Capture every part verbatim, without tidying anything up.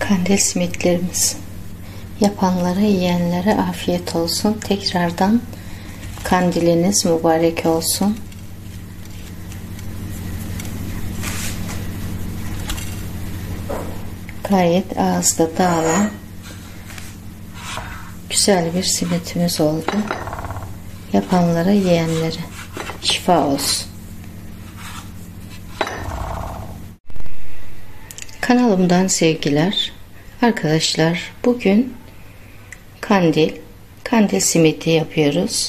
Kandil simitlerimiz. Yapanlara, yiyenlere afiyet olsun. Tekrardan kandiliniz mübarek olsun. Gayet ağızda dağılan güzel bir simitimiz oldu. Yapanlara, yiyenlere şifa olsun. Kanalımdan sevgiler. Arkadaşlar, bugün kandil, kandil simiti yapıyoruz.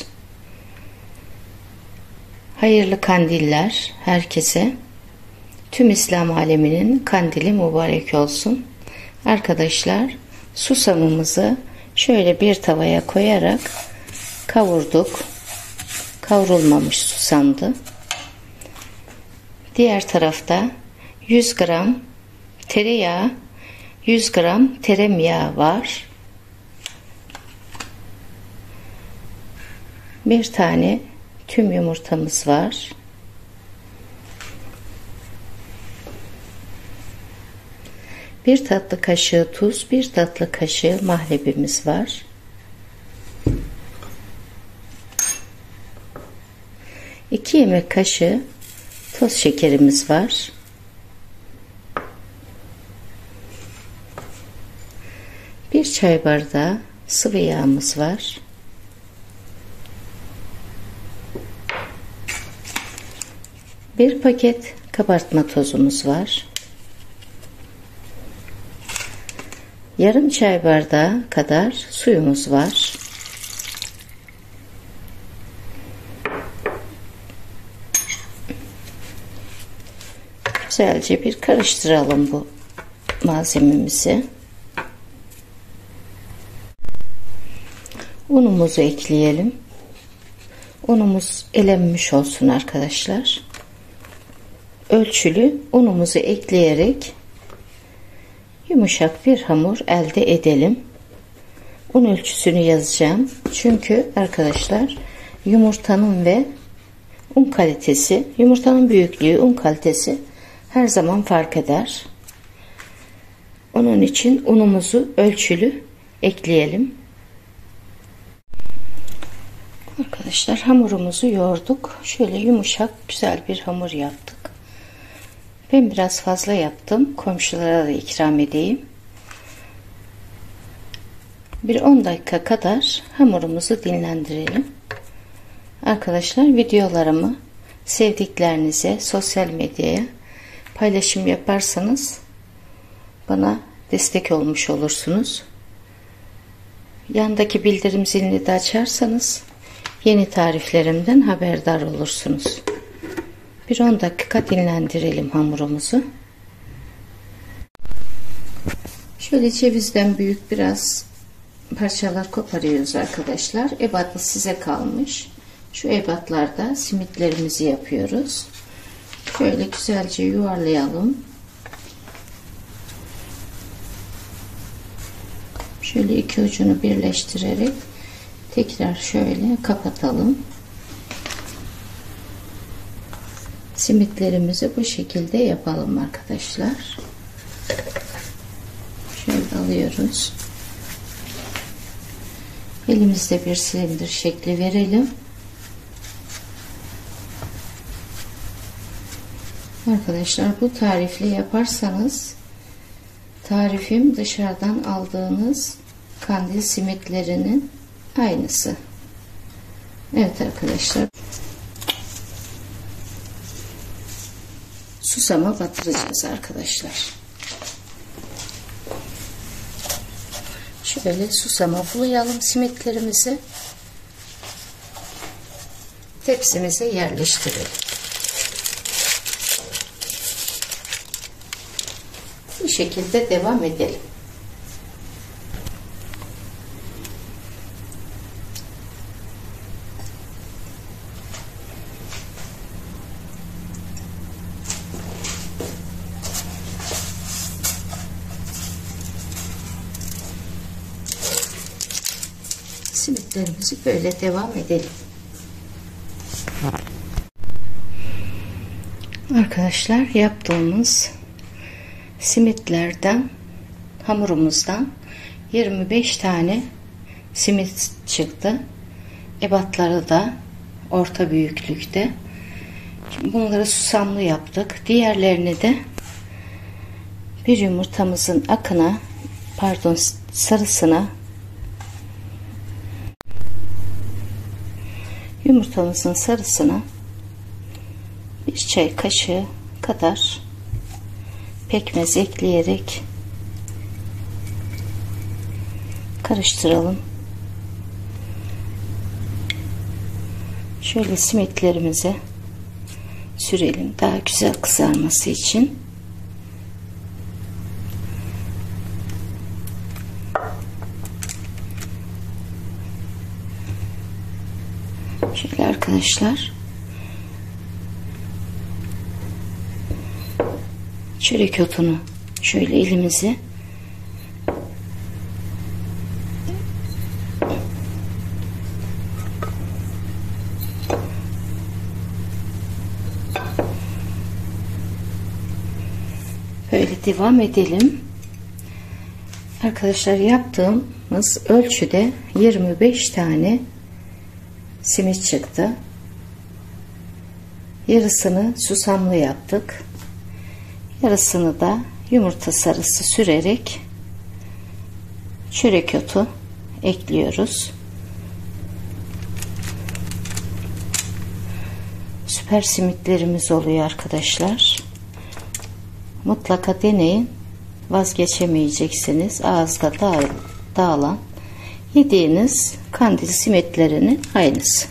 Hayırlı kandiller herkese. Tüm İslam aleminin kandili mübarek olsun. Arkadaşlar, susamımızı şöyle bir tavaya koyarak kavurduk. Kavrulmamış susamdı. Diğer tarafta yüz gram tereyağı, yüz gram tereyağı var. Bir tane tüm yumurtamız var. Bir tatlı kaşığı tuz, bir tatlı kaşığı mahlebimiz var. iki yemek kaşığı toz şekerimiz var. Bir çay bardağı sıvı yağımız var. Bir paket kabartma tozumuz var. Yarım çay bardağı kadar suyumuz var. Güzelce bir karıştıralım bu malzememizi. Unumuzu ekleyelim. Unumuz elenmiş olsun arkadaşlar. Ölçülü unumuzu ekleyerek yumuşak bir hamur elde edelim. Un ölçüsünü yazacağım. Çünkü arkadaşlar, yumurtanın ve un kalitesi, yumurtanın büyüklüğü, un kalitesi her zaman fark eder. Onun için unumuzu ölçülü ekleyelim. Arkadaşlar, hamurumuzu yoğurduk. Şöyle yumuşak, güzel bir hamur yaptık. Ben biraz fazla yaptım. Komşulara da ikram edeyim. Bir on dakika kadar hamurumuzu dinlendirelim. Arkadaşlar, videolarımı sevdiklerinize sosyal medyaya paylaşım yaparsanız bana destek olmuş olursunuz. Yandaki bildirim zilini de açarsanız yeni tariflerimden haberdar olursunuz. Bir on dakika dinlendirelim hamurumuzu. Şöyle cevizden büyük biraz parçalar koparıyoruz arkadaşlar. Ebatlı size kalmış. Şu ebatlarda simitlerimizi yapıyoruz. Şöyle güzelce yuvarlayalım. Şöyle iki ucunu birleştirerek tekrar şöyle kapatalım. Simitlerimizi bu şekilde yapalım arkadaşlar. Şöyle alıyoruz. Elimizde bir silindir şekli verelim. Arkadaşlar, bu tarifle yaparsanız tarifim dışarıdan aldığınız kandil simitlerinin aynısı. Evet arkadaşlar. Susama batıracağız arkadaşlar. Şöyle susama bulayalım simitlerimizi. Tepsimize yerleştirelim. Bu şekilde devam edelim. Simitlerimizi böyle devam edelim. Arkadaşlar, yaptığımız simitlerden hamurumuzdan yirmi beş tane simit çıktı. Ebatları da orta büyüklükte. Şimdi bunları susamlı yaptık. Diğerlerini de bir yumurtamızın akına, pardon sarısına, yumurtamızın sarısına bir çay kaşığı kadar pekmez ekleyerek karıştıralım. Şöyle simitlerimize sürelim daha güzel kızarması için. Şöyle arkadaşlar, çörek otunu şöyle elimizi böyle devam edelim. Arkadaşlar, yaptığımız ölçüde yirmi beş tane simit çıktı. Yarısını susamlı yaptık. Yarısını da yumurta sarısı sürerek çörek otu ekliyoruz. Süper simitlerimiz oluyor arkadaşlar. Mutlaka deneyin. Vazgeçemeyeceksiniz. Ağızda dağ, dağılan yediğiniz kandil simitlerinin aynısı.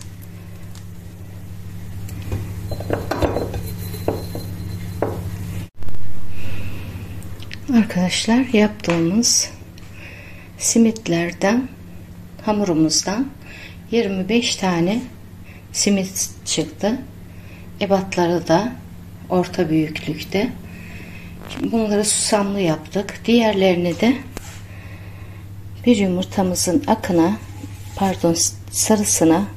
Arkadaşlar, yaptığımız simitlerden, hamurumuzdan yirmi beş tane simit çıktı. Ebatları da orta büyüklükte. Şimdi bunları susamlı yaptık. Diğerlerini de bir yumurtamızın akına, pardon sarısına